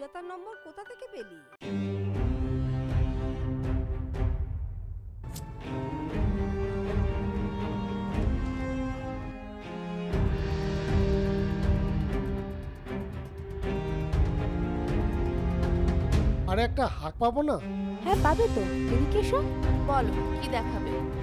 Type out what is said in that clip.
সুজাতার নম্বর কোথা থেকে পেলি? আরে একটা হাঁক পাবো না? হ্যাঁ পাবে তো, এদিকে এসো। বলো কি দেখাবে?